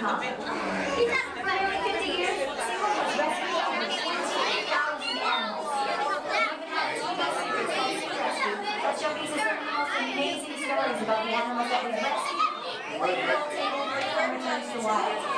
come. For nearly 50 years, Seymour has rescued over 20,000 animals. Even had its own secret rescue that showcases some of the most amazing stories about the animals that we've rescued, rehabilitated, and returned to the wild.